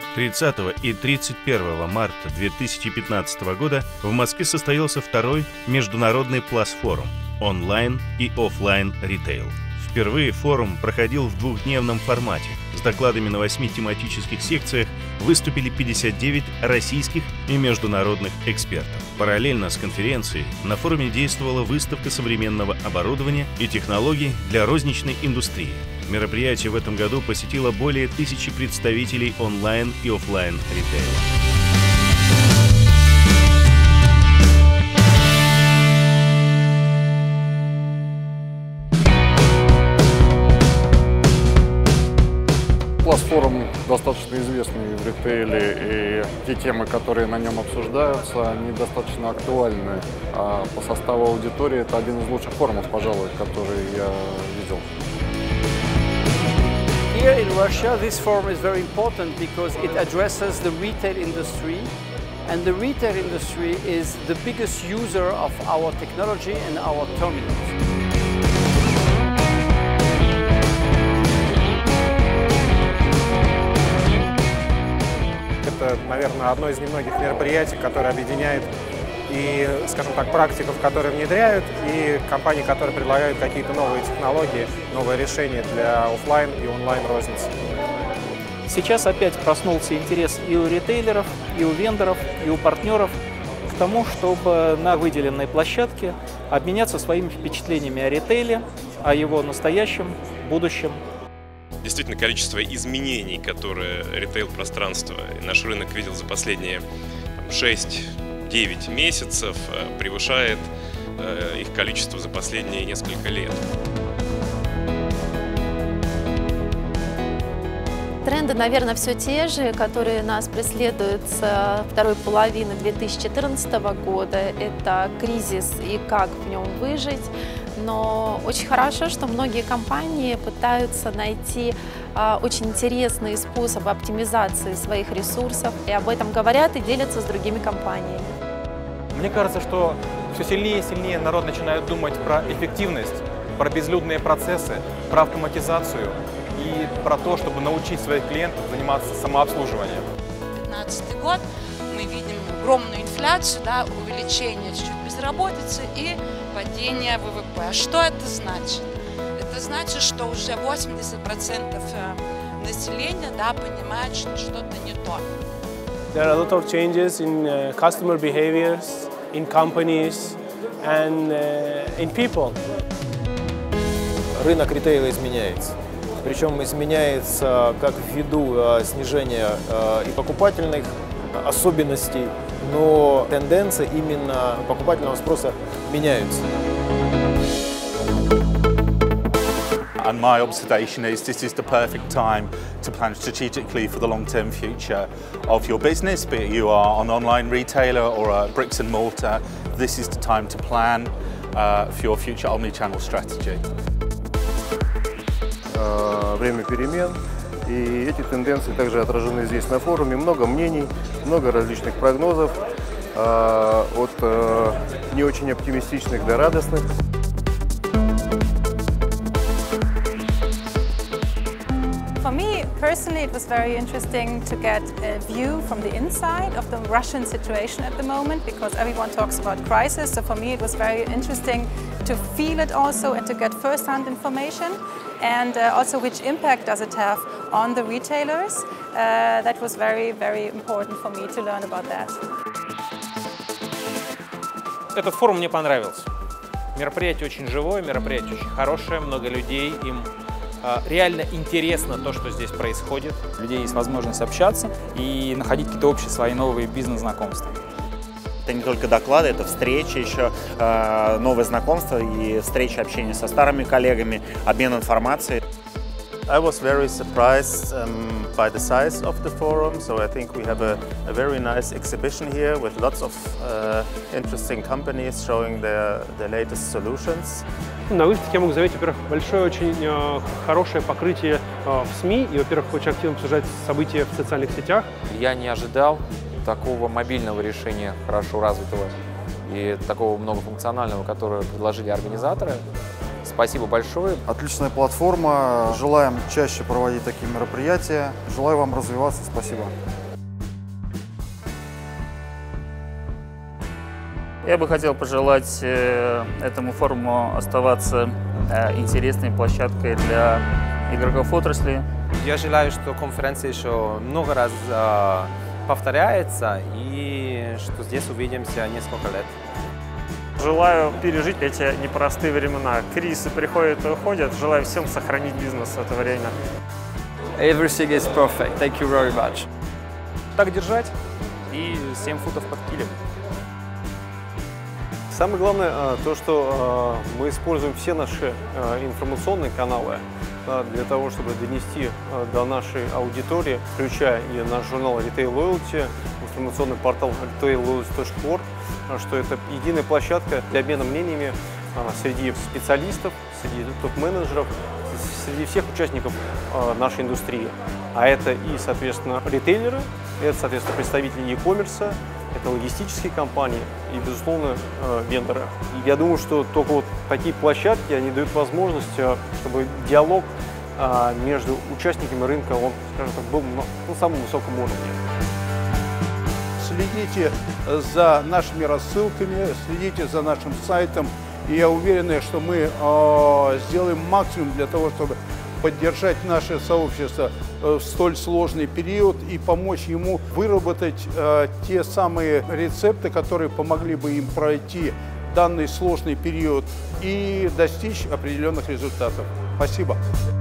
30 и 31 марта 2015 года в Москве состоялся второй международный Plus-форум «Онлайн и офлайн ритейл». Впервые форум проходил в двухдневном формате. С докладами на 8 тематических секциях выступили 59 российских и международных экспертов. Параллельно с конференцией на форуме действовала выставка современного оборудования и технологий для розничной индустрии. Мероприятие в этом году посетило более 1000 представителей онлайн и офлайн ритейла. Plus-форум достаточно известный в ритейле, и те темы, которые на нем обсуждаются, они достаточно актуальны. А по составу аудитории это один из лучших форумов, пожалуй, который я видел. Here in Russia, this forum is very important because it addresses the retail industry, and the retail industry is the biggest user of our technology and our terminals. Это, наверное, одно из немногих мероприятий, которое объединяет и, скажем так, практиков, которые внедряют, и компаний, которые предлагают какие-то новые технологии, новые решения для офлайн и онлайн розницы. Сейчас опять проснулся интерес и у ритейлеров, и у вендоров, и у партнеров к тому, чтобы на выделенной площадке обменяться своими впечатлениями о ритейле, о его настоящем, будущем. Действительно, количество изменений, которые ритейл-пространство и наш рынок видел за последние 6-9 месяцев, превышает их количество за последние несколько лет. Тренды, наверное, все те же, которые нас преследуют с второй половины 2014 года. Это кризис и как в нем выжить. Но очень хорошо, что многие компании пытаются найти очень интересные способы оптимизации своих ресурсов. И об этом говорят и делятся с другими компаниями. Мне кажется, что все сильнее и сильнее народ начинает думать про эффективность, про безлюдные процессы, про автоматизацию и про то, чтобы научить своих клиентов заниматься самообслуживанием. 2015 год мы видим огромную инфляцию, увеличение чуть-чуть безработицы и падение ВВП. А что это значит? Это значит, что уже 80% населения понимает, что что-то не то. There are a lot of changes in customer behaviors, in companies and in people. Рынок ритейла изменяется. Причем изменяется как ввиду снижения и покупательных особенностей, но тенденции именно покупательного спроса меняются. And my observation is this is the perfect time to plan strategically for the long-term future of your business, be it you are an online retailer or a bricks and mortar. This is the time to plan for your future omni-channel strategy. Время перемен, и эти тенденции также отражены здесь на форуме. Много мнений, много различных прогнозов, от не очень оптимистичных до радостных. For me, personally, it was very interesting to get a view from the inside of the Russian situation at the moment, because everyone talks about crisis. So for me, it was very interesting to feel it also and to get first-hand information, and also which impact does it have on the retailers. That was very, very important for me to learn about that. Этот форум мне понравился. Мероприятие очень живое, мероприятие очень хорошее, много людей, им реально интересно то, что здесь происходит. У людей есть возможность общаться и находить какие-то общие свои новые бизнес-знакомства. Это не только доклады, это встречи, еще новые знакомства и встречи, общение со старыми коллегами, обмен информацией. I was very surprised by the size of the forum, so I think we have a very nice exhibition here with lots of interesting companies showing their latest solutions. На выставке я могу заметить, во-первых, большое, очень хорошее покрытие в СМИ и, во-первых, очень активно обсуждать события в социальных сетях. Я не ожидал такого мобильного решения, хорошо развитого, и такого многофункционального, которое предложили организаторы. Спасибо большое. Отличная платформа. Желаем чаще проводить такие мероприятия. Желаю вам развиваться. Спасибо. Я бы хотел пожелать этому форуму оставаться интересной площадкой для игроков отрасли. Я желаю, что конференция еще много раз повторяется и что здесь увидимся несколько лет. Желаю пережить эти непростые времена. Кризисы приходят и уходят. Желаю всем сохранить бизнес в это время. Everything is perfect. Thank you very much. Так держать и 7 футов под килем. Самое главное то, что мы используем все наши информационные каналы для того, чтобы донести до нашей аудитории, включая и наш журнал Retail Loyalty, информационный портал retailloyalty.org, что это единая площадка для обмена мнениями среди специалистов, среди топ-менеджеров, среди всех участников нашей индустрии. А это и, соответственно, ритейлеры, это, соответственно, представители e-commerce, это логистические компании и, безусловно, вендоры. И я думаю, что только вот такие площадки, они дают возможность, чтобы диалог между участниками рынка, он, скажем так, был на самом высоком уровне. Следите за нашими рассылками, следите за нашим сайтом. И я уверен, что мы сделаем максимум для того, чтобы поддержать наше сообщество в столь сложный период и помочь ему выработать те самые рецепты, которые помогли бы им пройти данный сложный период и достичь определенных результатов. Спасибо.